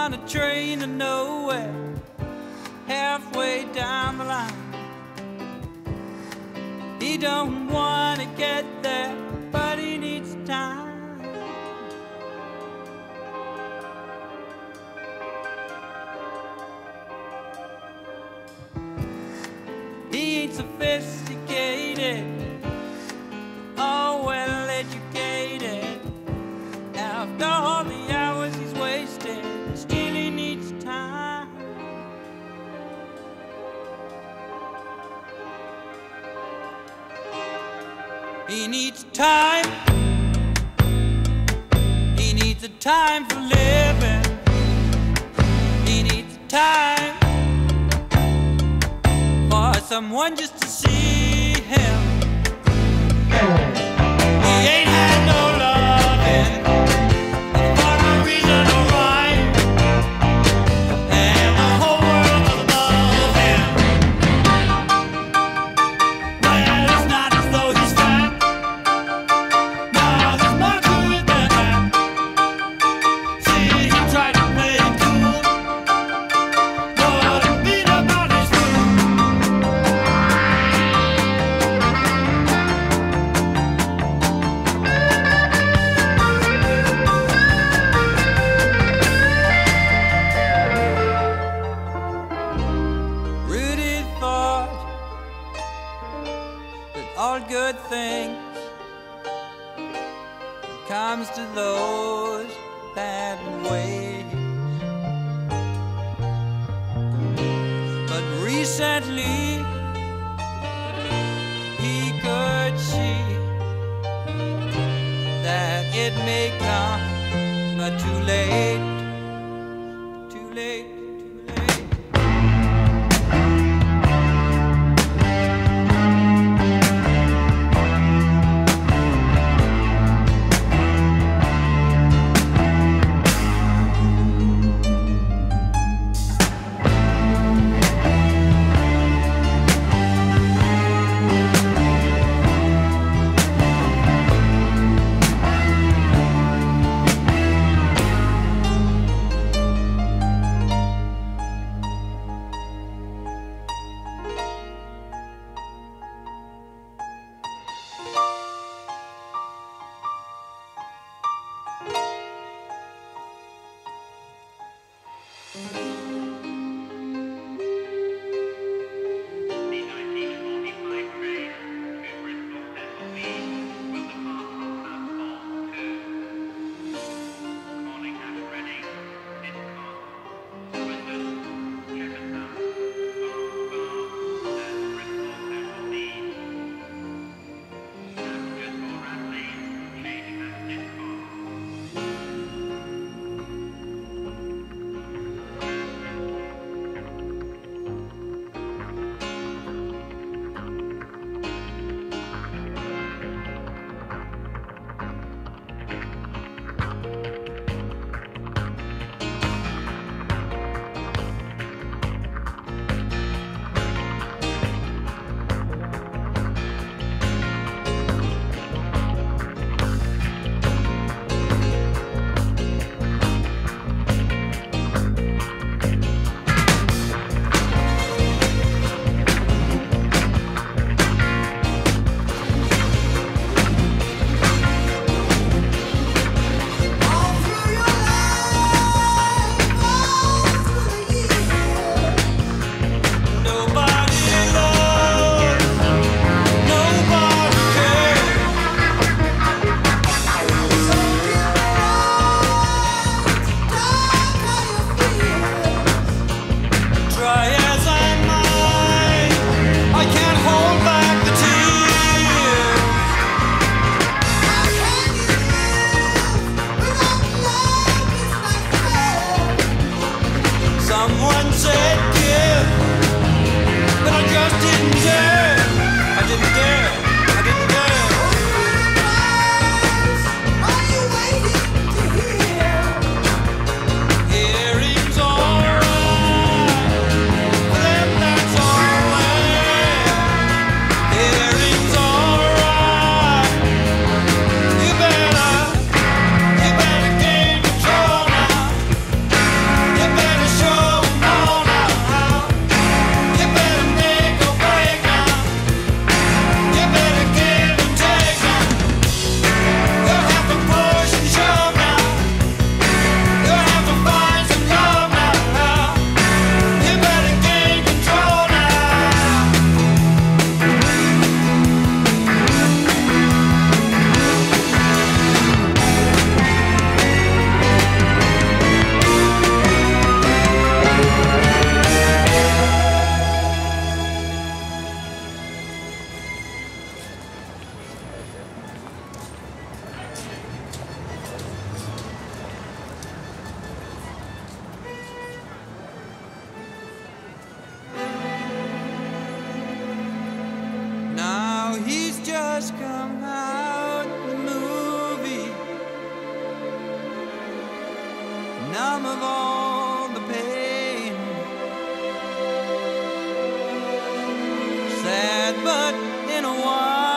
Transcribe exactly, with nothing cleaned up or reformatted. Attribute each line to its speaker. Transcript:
Speaker 1: on a train to nowhere, halfway down the line. He don't want to get there, but he needs time. He ain't sophisticated, oh well educated. After all the hours he's wasted, still he needs time. He needs time. He needs a time for living. He needs time for someone just to see him. He ain't had no loving for no reason or rhyme, and the whole world was above him. Well, it's not as though he's fat. No, there's more to it than that. See, he tried to play it cool, but it beat about his food. Rudy thought that all good things comes to those that wait. But recently he could see that it may come, but too late, too late, too late. just come out the movie, numb of all the pain, sad but in a while